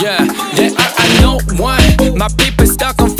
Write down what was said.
yeah, I know one. My people stuck on